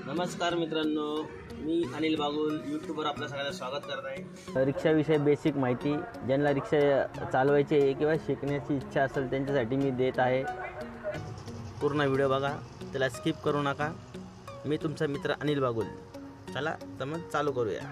नमस्कार मित्रांनो, मी अनिल बागुल यूट्यूबवर आपलं सगळ्यांना स्वागत करत आहे। रिक्षाविषयी बेसिक माहिती ज्यांना रिक्षा चालवायची आहे किंवा शिकण्याची इच्छा असेल त्यांच्यासाठी मी देत आहे। पूर्ण व्हिडिओ बघा, त्याला स्किप करू नका। मी तुमचा मित्र अनिल बागुल। चला तर मग चालू करूया।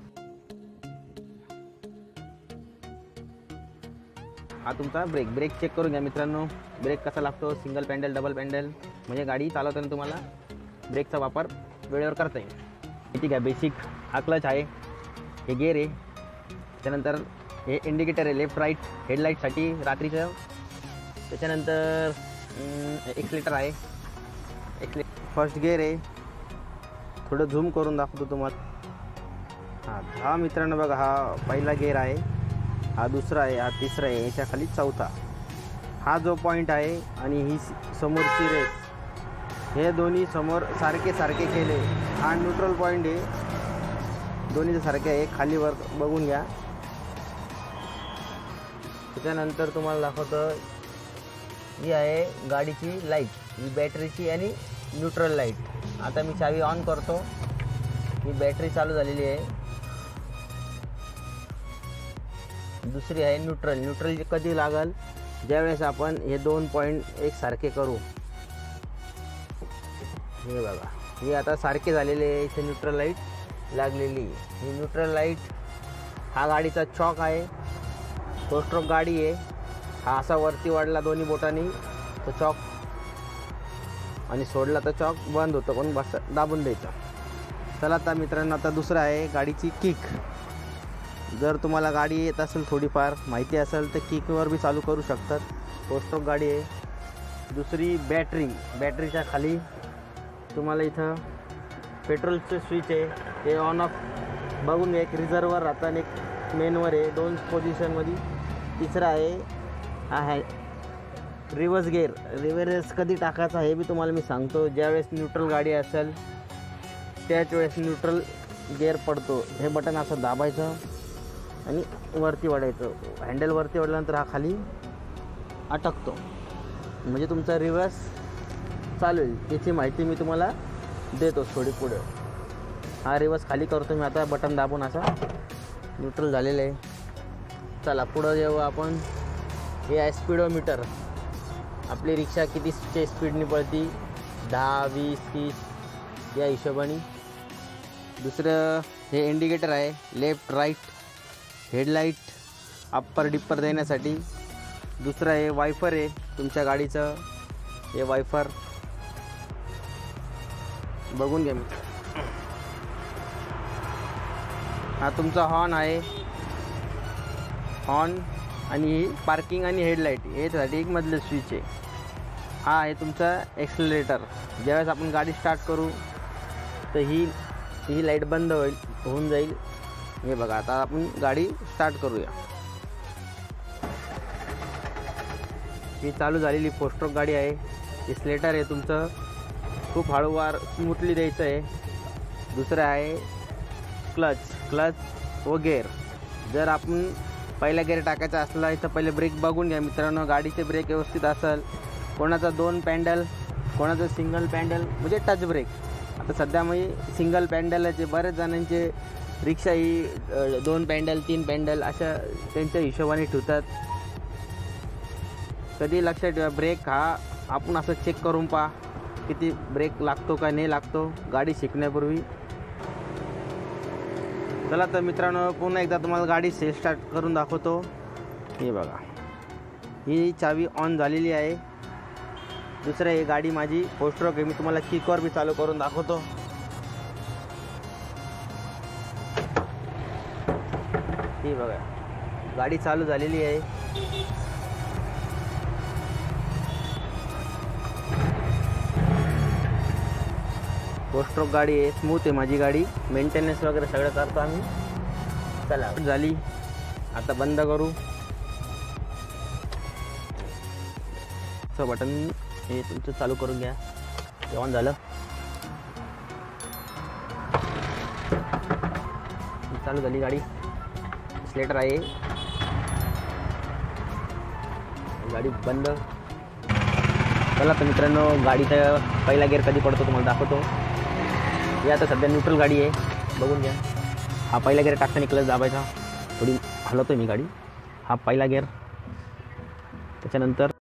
हा तुमचा ब्रेक चेक करून घ्या मित्रांनो। ब्रेक कसा लागतो, सिंगल पॅन्डल डबल पॅन्डल, म्हणजे गाडी चालवताना तुम्हाला ब्रेकचा वापर वेळेवर करता येईल। ठीक आहे, बेसिक हा क्लच आहे, हे गेअर आहे, त्यानंतर हे इंडिकेटर आहे लेफ्ट राईट हेडलाईटसाठी रात्रीचं, त्याच्यानंतर एक्सलेटर आहे, फर्स्ट गेअर आहे। थोडं झूम करून दाखवतो तुम्हाला। हा मित्रांनो बघा, हा पहिला गेअर आहे, हा दुसरा आहे, हा तिसरा आहे, याच्या खाली चौथा। हा जो पॉईंट आहे आणि ही समोरची रेस, हे दोन्ही समोर सारखे केले। हा न्यूट्रल पॉईंट आहे, दोन्ही सारखे आहे, खाली वर बघून घ्या। त्याच्यानंतर तुम्हाला दाखवतो, ही आहे गाडीची लाईट, ही बॅटरीची आणि न्यूट्रल लाईट। आता मी चावी ऑन करतो, ही बॅटरी चालू झालेली आहे। दुसरी आहे न्यूट्रल कधी लागल, ज्यावेळेस आपण हे दोन पॉईंट एक सारखे करू। हे बघा, हे आता सारखे झालेले आहे, इथे न्यूट्रल लाईट लागलेली। ही न्यूट्रल लाईट, हा गाडीचा चॉक आहे, 4 स्ट्रोक गाडी आहे। हा असा वरती वाढला दोन्ही बोटांनी तो चॉक, आणि सोडला तर चॉक बंद होतं, पण बस दाबून द्यायचा। चला आता मित्रांनो, आता दुसरं आहे गाडीची किक। जर तुम्हाला गाडी येत असेल, थोडीफार माहिती असेल, तर किकवर बी चालू करू शकतात। 4 स्ट्रोक गाडी आहे। दुसरी बॅटरीच्या खाली तुम्हाला इथं पेट्रोलचं स्विच आहे, ते ऑन ऑफ बघून एक रिझर्ववर राहतं आणि एक मेनवर आहे, 2 पोझिशनमध्ये। तिसरा आहे, हा आहे रिव्हर्स गेअर। रिव्हर्स कधी टाकायचा हे बी तुम्हाला मी सांगतो। ज्यावेळेस न्यूट्रल गाडी असेल त्याच वेळेस न्यूट्रल गेअर पडतो, हे बटन असं दाबायचं आणि वरती वाढायचं। हँडल वरती वाढल्यानंतर हा खाली अटकतो, म्हणजे तुमचा रिव्हर्स चालू होईल। त्याची माहिती मी तुम्हाला देतो थोडी पुढे। हा रिव्हर्स खाली करतो मी आता, बटन दाबून असा न्यूट्रल झालेलं आहे। चला पुढं जेव्हा आपण, हे आहे स्पीडोमीटर, आपली रिक्षा किती स्पीडनी पळती, 10, 20, 30 या हिशोबाने। दुसरं हे इंडिकेटर आहे, left right headlight upper dipper देण्यासाठी। दुसरं आहे वायफर आहे तुमच्या गाडीचं, हे वायफर बघून घ्या मी। हा तुमचा हॉर्न आहे, हॉर्न आणि ही पार्किंग आणि हेडलाईट यासाठी एक मधलं स्विच आहे। हा आहे तुमचा एक्सलेटर। ज्यावेळेस आपण गाडी स्टार्ट करू तर ही लाईट बंद होऊन जाईल। हे बघा, आता आपण गाडी स्टार्ट करूया। ही चालू झालेली 4 स्ट्रोक गाडी आहे। एक्सलेटर आहे तुमचं, खूप हळूवार स्मूथली द्यायचं आहे। दुसरं आहे क्लच व गेअर। जर आपण पहिला गेअर टाकायचा असला तर पहिले ब्रेक बघून घ्या मित्रांनो, गाडीचे ब्रेक व्यवस्थित असेल। कोणाचा 2 पॅन्डल, कोणाचं सिंगल पॅन्डल, म्हणजे टच ब्रेक। आता सध्या म्हणजे सिंगल पॅन्डलचे बरेच जणांचे रिक्षा ही 2 पॅन्डल 3 पॅन्डल अशा त्यांच्या हिशोबाने ठेवतात। कधी लक्षात ठेवा, ब्रेक हा आपण असं चेक करून पहा किती ब्रेक लागतो का नाही लागतो गाडी शिकण्यापूर्वी। चला तर मित्रांनो, पुन्हा एकदा तुम्हाला गाडी सेल्फ स्टार्ट करून दाखवतो। हे बघा, ही चावी ऑन झालेली आहे। दुसरं ही गाडी माझी 4 स्ट्रोक आहे, मी तुम्हाला किकवर बी चालू करून दाखवतो। ही बघा, गाडी चालू झालेली आहे। 4 स्ट्रोक गाडी आहे, स्मूथ आहे माझी गाडी। मेंटेनन्स वगैरे सगळं करतो आम्ही। चला झाली, आता बंद करू। बटन हे तुमचं चालू करून घ्या, ऑन झालं। चालू झाली गाडी। एक्सलेटर आहे, गाडी बंद। चला तर मित्रांनो, गाडीचा पहिला गिअर कधी पडतो तुम्हाला दाखवतो। ही आता सध्या न्यूट्रल गाडी आहे, बघून घ्या. हा पहिला गेअर टाकताना क्लच दाबायचा, थोडी हलवतो मी गाडी. हा पहिला गेअर, त्याच्यानंतर